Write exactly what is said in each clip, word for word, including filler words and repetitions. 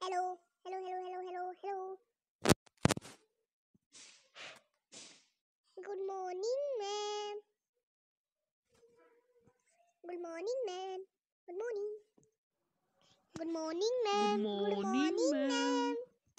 Hello hello hello hello hello hello good morning ma'am. Good morning ma'am. Good morning. Good morning ma'am. Good morning ma'am.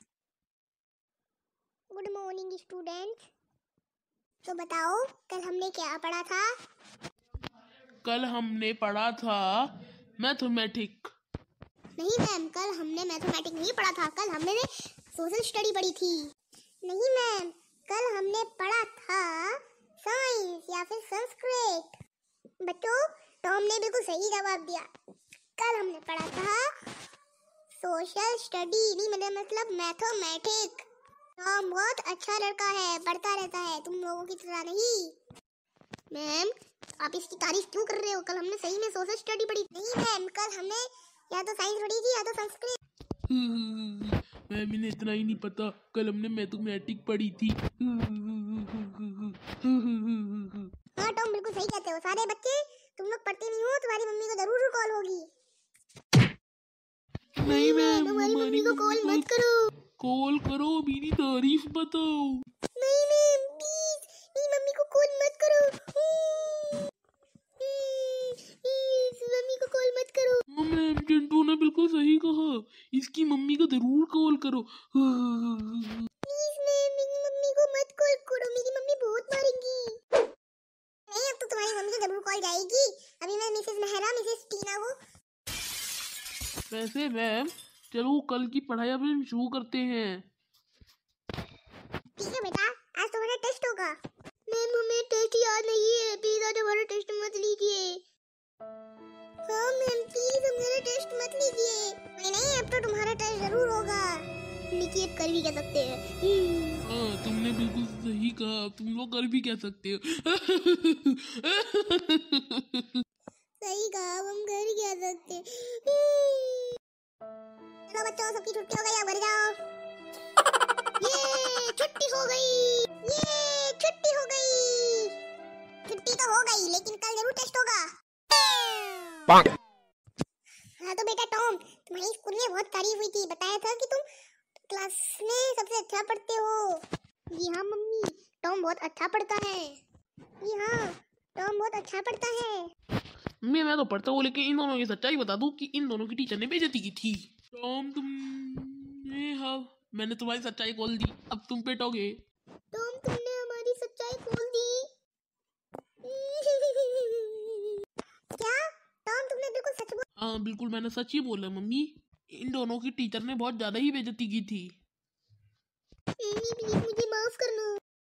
Good morning students. तो बताओ कल हमने क्या पढ़ा था? कल हमने पढ़ा था मैथमेटिक। नहीं मैम, कल हमने मैथमेटिक नहीं पढ़ा था, कल हमने सोशल स्टडी पढ़ी थी। नहीं मैम, कल हमने पढ़ा था साइंस या फिर संस्कृत। बच्चों, टॉम ने बिल्कुल सही जवाब दिया। कल हमने पढ़ा था सोशल स्टडी, नहीं मतलब मतलब मैथमेटिक। टॉम बहुत अच्छा लड़का है, पढ़ता रहता है, तुम लोगों की तरह नहीं। मैम, आप इसकी तारीफ क्यों कर रहे हो? कल हमने सही में सोशल स्टडी पढ़ी। नहीं मैम, कल हमने या तो साइंस पढ़ी थी या तो संस्कृत। मैम, इन्हें इतना ही नहीं पता, कल हमने मैथमेटिक पढ़ी थी। हाँ टॉम, बिल्कुल सही कहते हो। सारे बच्चे तुम लोग पढ़ते नहीं हो, तुम्हारी मम्मी को जरूर कॉल होगी। नहीं मैम, हमारी मम्मी को कॉल मत करो। कॉल करो, मेरी तारीफ बताओ। नहीं मैम, प्लीज मेरी मम्मी को कॉल मत करो। प्लीज मम्मी को कॉल मत करो। हाँ मैम, चिंटू ने बिल्कुल सही कहा, इसकी मम्मी को जरूर कॉल करो। प्लीज मैम, मेरी मम्मी को मत कॉल करो, मेरी मम्मी बहुत मारेंगी। नहीं, अब तो तुम्हारी मम्मी को जरूर कॉल जाएगी। अभी मैं मिसेस मेहरा, मिसेस टीना को। वैसे मैम, चलो कल की पढ़ाई अब हम शुरू करते हैं। ठीक है बेटा, आज तुम्हारा टेस्ट होगा। मैम, हमें टेस्ट याद नहीं है, प्लीज आज हमारा टेस्ट मत लीजिए। हाँ मैम, प्लीज हमारा टेस्ट मत लीजिए। नहीं नहीं, अब तो तुम्हारा टेस्ट जरूर होगा। निकी अब कर भी क्या सकते हैं। हाँ, तुमने बिल्कुल सही कहा, तुम लोग कर भी क्या सकते हो। सही कहा, अब हम कर क्या सकते हैं। चलो बच्चों, सबकी छुट्टी हो गई, अब घर जाओ। ये छुट्टी हो गई, ये छुट्टी हो गई। छुट्टी तो हो गई, लेकिन कल जरूर टेस्ट होगा। हाँ तो बेटा टॉम, तुम्हारी स्कूल में बहुत तारीफ हुई थी, बताया था कि तुम क्लास में सबसे अच्छा पढ़ते हो। जी हाँ मम्मी, टॉम बहुत अच्छा पढ़ता है। जी हाँ, टॉम बहुत अच्छा पढ़ता है। मैं मैं तो पढ़ता हूँ, लेकिन इन दोनों की सच्चाई बता दूं कि इन दोनों की टीचर ने बेइज्जती की थी। टॉम, तुम हाँ, मैंने तुम्हारी सच्चाई खोल दी, अब तुम पिटोगे। टॉम, तुमने हमारी सच्चाई खोल दी। क्या टॉम, तुमने बिल्कुल सच बोला? हाँ बिल्कुल, मैंने सच ही बोला मम्मी, इन दोनों की टीचर ने बहुत ज्यादा ही बेइज्जती की थी। मम्मी प्लीज मुझे माफ करना।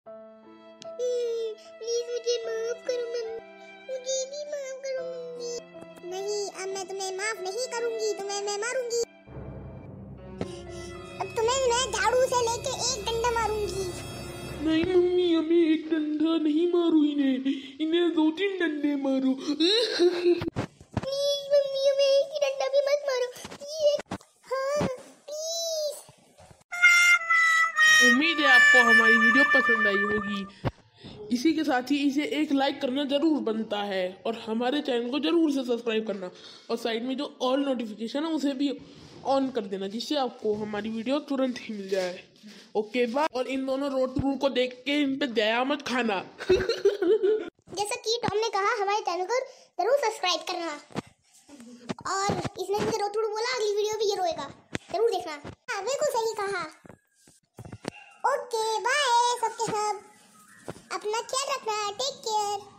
प्लीज मुझे माफ करो मम्मी, मुझे भी माफ करो मम्मी। नहीं, अब मैं तुम्हें माफ नहीं करूंगी, तुम्हें मैं मारूंगी। अब तुम्हें मैं झाड़ू से लेके एक डंडा मारूंगी। नहीं मम्मी, हमें एक डंडा नहीं मारो, इन्हें इन्हें दो तीन डंडे मारो। प्लीज मम्मी, हमें एक ही डंडा भी मत मारो। प्लीज, हाँ प्लीज। उम्मीद है आपको हमारी वीडियो पसंद आई होगी। इसी के साथ ही इसे एक लाइक करना जरूर बनता है, और हमारे चैनल को जरूर से सब्सक्राइब करना, और साइड में जो ऑल नोटिफिकेशन है उसे भी ऑन कर देना, जिससे आपको हमारी वीडियो तुरंत ही मिल जाए। Okay bye. और इन दोनों रोड रूल को देख के इन पे दया मत खाना। जैसा कि टॉम ने कहा, हमारे चैनल को जरूर सब्सक्राइब करना, और इसने मुझे रोतुड़ बोला, अगली वीडियो भी ये रोएगा, जरूर देखना। हाँ बिल्कुल सही कहा। ओके बाय सबके सब, अपना ख्याल रखना, टेक केयर।